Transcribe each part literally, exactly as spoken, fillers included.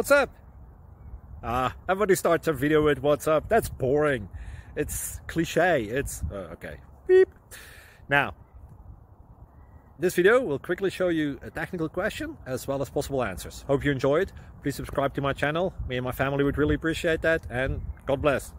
What's up? Ah, everybody starts a video with what's up. That's boring. It's cliche. It's uh, okay. Beep. Now, this video will quickly show you a technical question as well as possible answers. Hope you enjoyed. Please subscribe to my channel. Me and my family would really appreciate that, and God bless.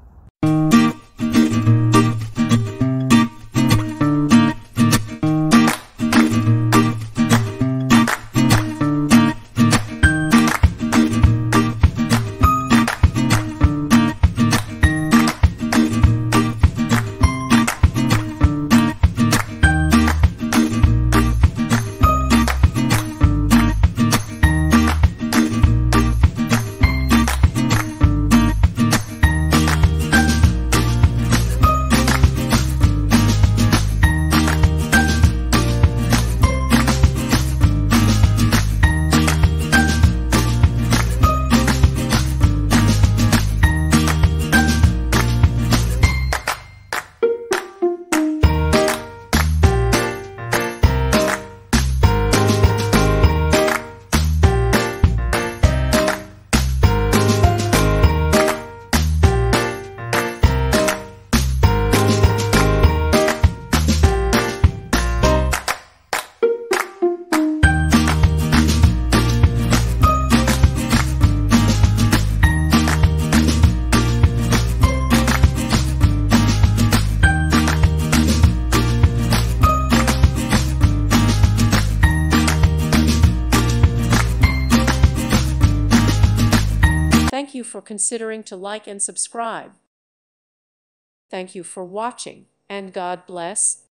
Thank you for considering to like and subscribe. Thank you for watching, and God bless.